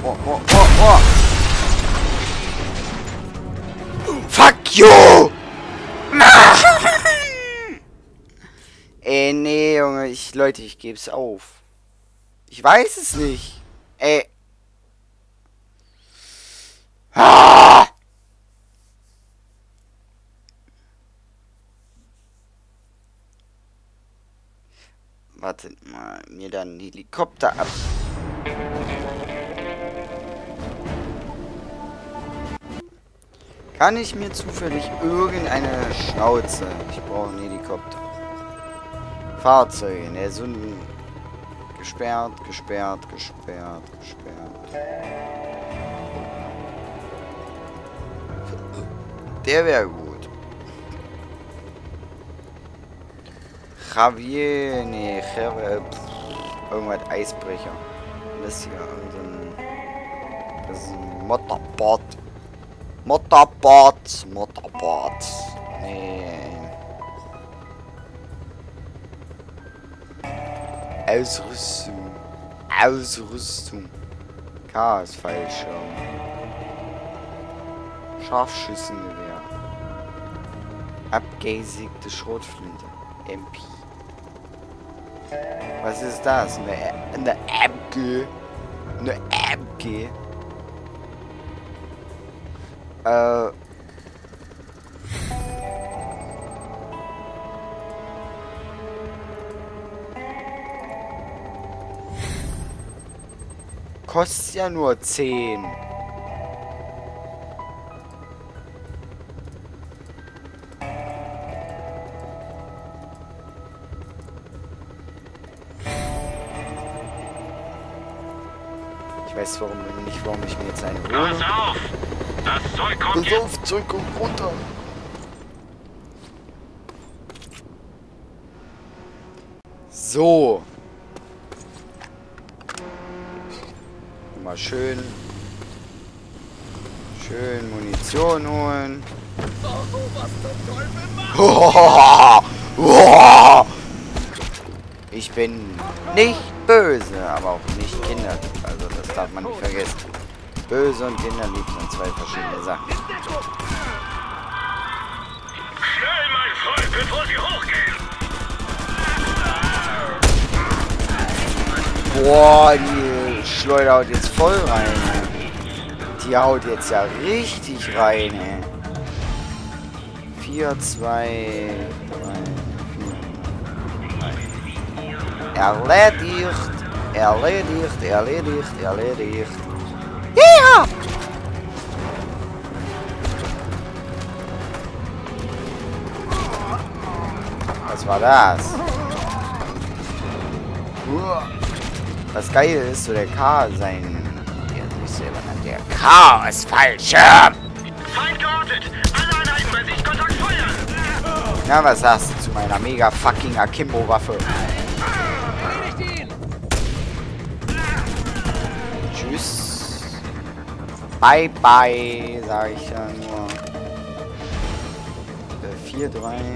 Oh. Fuck you! Ey, nee, Junge. Leute, ich geb's auf. Ich weiß es nicht. Ey. Ah! Wartet mal, mir dann einen Helikopter ab. Kann ich mir zufällig irgendeine Schnauze? Ich brauche einen Helikopter. Fahrzeuge, ne, so ein gesperrt. Der wäre gut. Javier, nee, irgendwas Eisbrecher. Das ist hier irgendein. Das ist ein Motorboot. Motorboot. Nee. Ausrüstung. Chaos-Fallschirm. Scharfschützengewehr. Abgesägte Schrotflinte. MP. Was ist das? Eine MG. Eine MG. Kostet ja nur 10. Ich weiß warum ich mir jetzt eine hole. Pass auf! Das Zeug kommt jetzt. Auf, Zeug kommt runter. So. Mal schön Munition holen. Ich bin nicht böse, aber auch nicht kinderlieb. Also das darf man nicht vergessen. Böse und kinderlieb sind zwei verschiedene Sachen. Schnell, mein Freund, bevor sie hochgehen! Boah, die Schleuder haut jetzt voll rein. Die haut jetzt ja richtig rein, ey. 4, 2, 3, 4. Erledigt. Ja! Was war das? Das Geile ist so der sich selber nennt, der Chaos-Fallschirm. Feind geortet! Alle Einheiten bei Sichtkontakt feuern! Na, was sagst du zu meiner mega fucking Akimbo-Waffe? Tschüss. Bye, bye, sag ich ja nur. 4, 3, 1.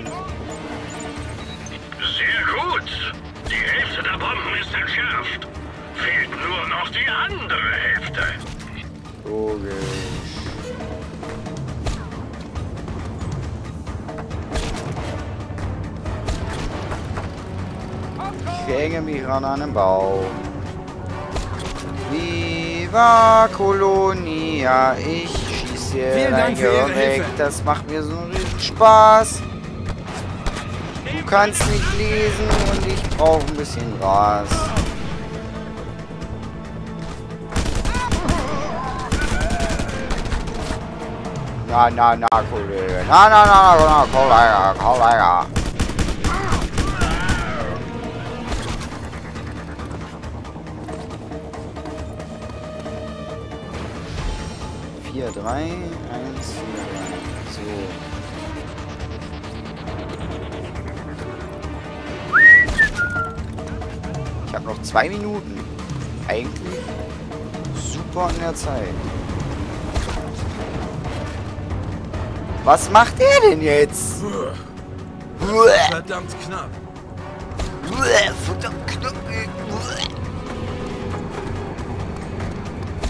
Sehr gut! Die Hälfte der Bomben ist entschärft. Fehlt nur noch die andere Hälfte. Logisch. Ich hänge mich ran an den Baum. Viva Colonia, ich schieße hier dein Gehirn weg. Das macht mir so einen riesen Spaß. Du kannst nicht lesen und ich brauche ein bisschen Gras. Na, Kollege. Na, Kollege. 4, 3, 1, 4, 3. So. Ich habe noch 2 Minuten. Eigentlich super in der Zeit. Was macht er denn jetzt? Verdammt knapp. Verdammt knapp.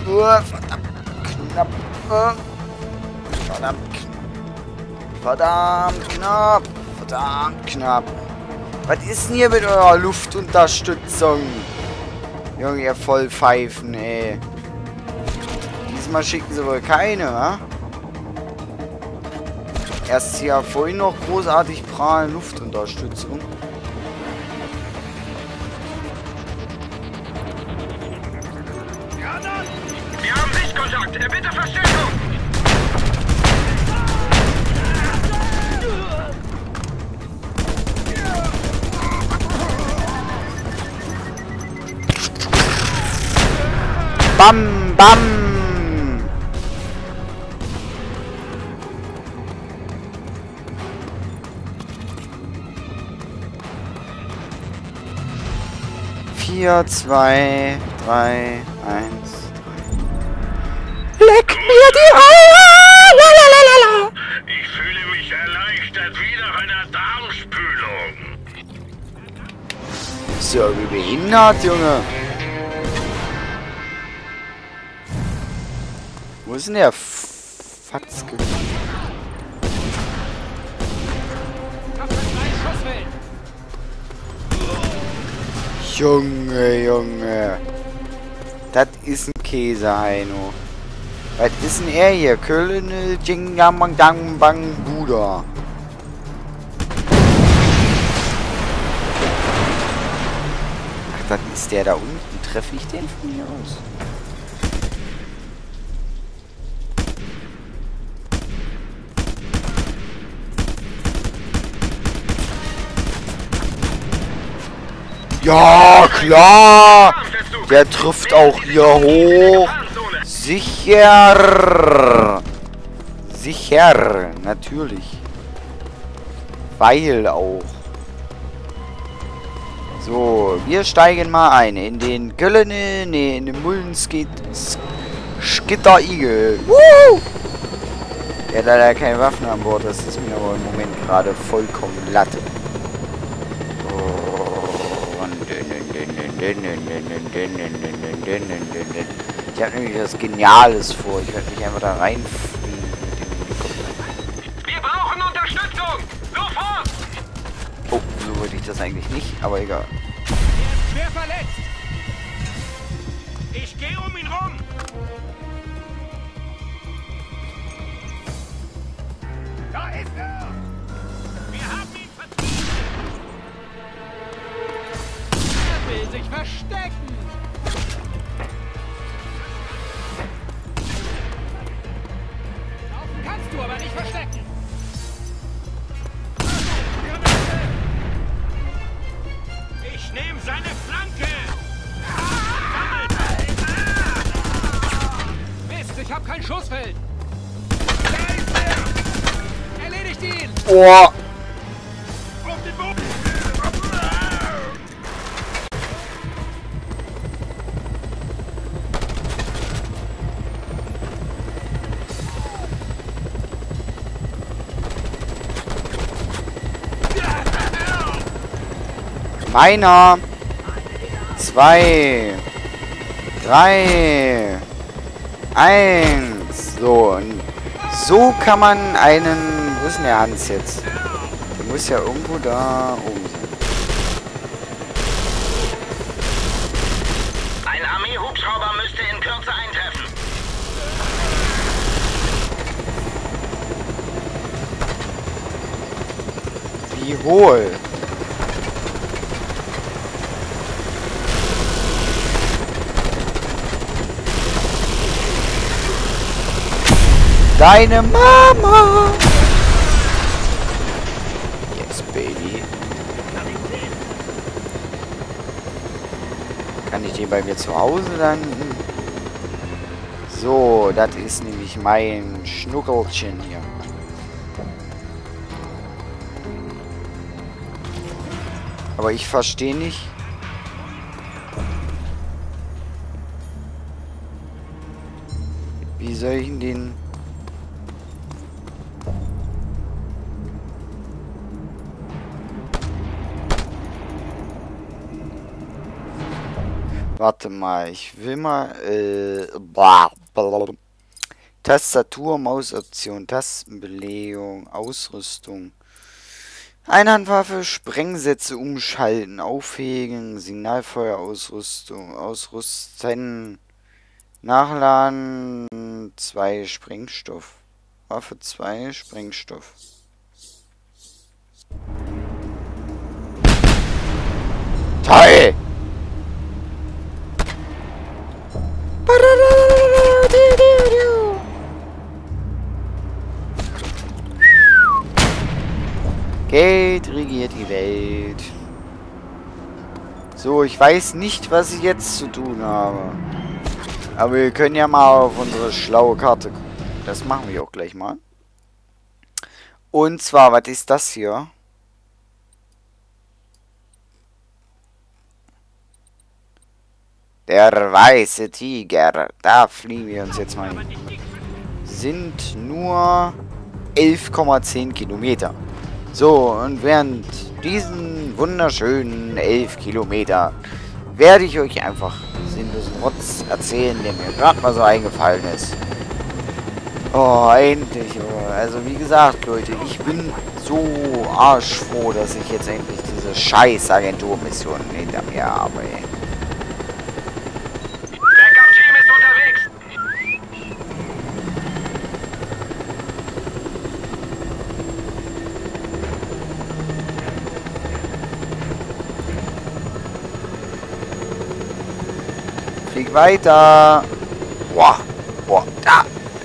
Verdammt knapp. Verdammt knapp. Verdammt knapp. Verdammt knapp. Was ist denn hier mit eurer Luftunterstützung? Junge, ihr Vollpfeifen, ey. Diesmal schicken sie wohl keine, wa? Erst ja vorhin noch großartig prahlen Luftunterstützung. Wir haben Sichtkontakt. Bitte Verstärkung. Bam, bam. Vier, 2, 3, 1. Leck mir die Eier! Lalalala. Ich fühle mich erleichtert wie nach einer Darmspülung. So, wie behindert, Junge. Wo ist denn der Fatzke? Junge, Junge. Das ist ein Käse, Heino. Was ist denn er hier? Köln, Jingamang, Dang, Bang, Buda. Ach, das ist der da unten. Treffe ich den von hier aus? Ja, klar! Der trifft auch hier hoch. Sicher! Sicher, natürlich. Weil auch. So, wir steigen mal ein in den Göllene, nee, in den Skitter Igel. Woo! Der hat leider keine Waffen an Bord, das ist mir aber im Moment gerade vollkommen Latte. Ich habe nämlich was Geniales vor. Ich werde mich einfach da reinfliegen mit dem Helikopter. Wir brauchen Unterstützung! Sofort! Oh, so wollte ich das eigentlich nicht, aber egal. Er ist schwer verletzt! Ich gehe um ihn rum! Da ist er! Wir haben ihn vertrieben! Er will sich verstecken! Laufen kannst du, aber nicht verstecken! Ich nehme seine Flanke! Mist, ich habe kein Schussfeld! Da ist er! Erledigt ihn! Oh! Auf den Boden! Meiner! 2, 3, 1. So, und so kann man einen... Wo ist denn der Hans jetzt? Der muss ja irgendwo da oben sein. Ein Armeehubschrauber müsste in Kürze eintreffen. Wie wohl? Deine Mama! Yes, Baby. Kann ich den bei mir zu Hause landen? So, das ist nämlich mein Schnuckelchen hier. Aber ich verstehe nicht. Wie soll ich denn den... Warte mal, ich will mal, Tastatur, Mausoption, Tastenbelegung, Ausrüstung. Einhandwaffe, Sprengsätze umschalten, aufhegen, Signalfeuerausrüstung, ausrüsten, nachladen, 2 Sprengstoff. Waffe 2, Sprengstoff. Toll! Geld regiert die Welt. So, ich weiß nicht, was ich jetzt zu tun habe. Aber wir können ja mal auf unsere schlaue Karte gucken. Das machen wir auch gleich mal. Und zwar, was ist das hier? Der weiße Tiger. Da fliegen wir uns jetzt mal hin. Sind nur 11,10 Kilometer. So, und während diesen wunderschönen 11 Kilometer werde ich euch einfach sinnlosen Rotz erzählen, der mir gerade mal so eingefallen ist. Oh, endlich. Oh. Also wie gesagt, Leute, ich bin so arschfroh, dass ich jetzt endlich diese scheiß Agenturmission hinter mir habe. Backup-Team ist unterwegs. Flieg weiter. Boah, boah, da.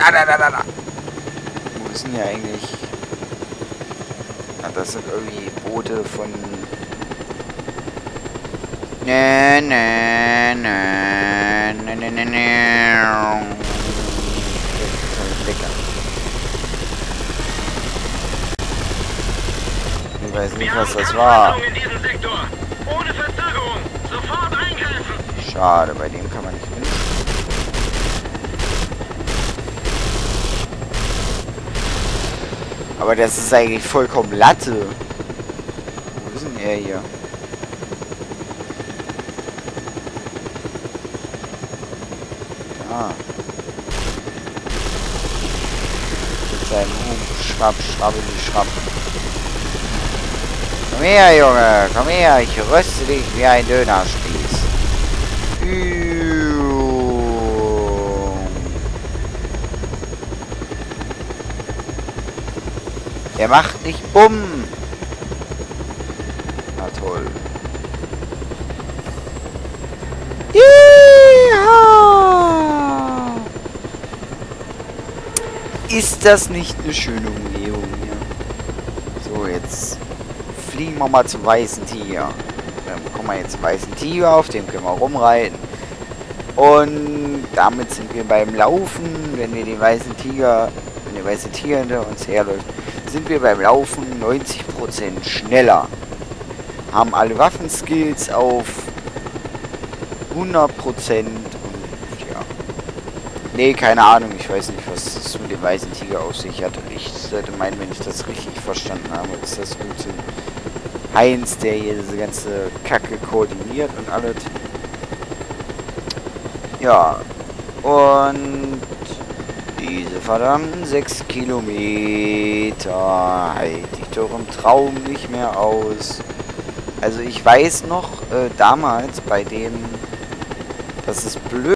Wo ist denn hier eigentlich? Ja, das sind irgendwie Boote von... Lecker. Ich weiß nicht, was das war. In diesem Sektor. Ohne Verzögerung. Sofort eingreifen. Schade, bei dem kann man nicht hin. Aber das ist eigentlich vollkommen Latte. Wo ist denn er hier? Da. Mit seinem Schrapp, Schrapp. Komm her, Junge, komm her, ich röste dich wie ein Dönerspieß. Der macht nicht Bumm. Na toll. Ja. Ist das nicht eine schöne Umgebung hier? So, jetzt fliegen wir mal zum weißen Tiger. Dann bekommen wir jetzt einen weißen Tiger, auf dem können wir rumreiten. Und damit sind wir beim Laufen, wenn wir den weißen Tiger, wenn der weiße Tiger hinter uns herläuft, sind wir beim Laufen 90% schneller. Haben alle Waffenskills auf 100% und ja. Nee, keine Ahnung, ich weiß nicht, was das mit dem weißen Tiger auf sich hat. Ich sollte meinen, wenn ich das richtig verstanden habe, ist das gute Heinz, der hier diese ganze Kacke koordiniert und alles. Ja, und diese verdammten 6 Kilometer halte ich doch im Traum nicht mehr aus. Also ich weiß noch, damals bei dem, das ist blöd.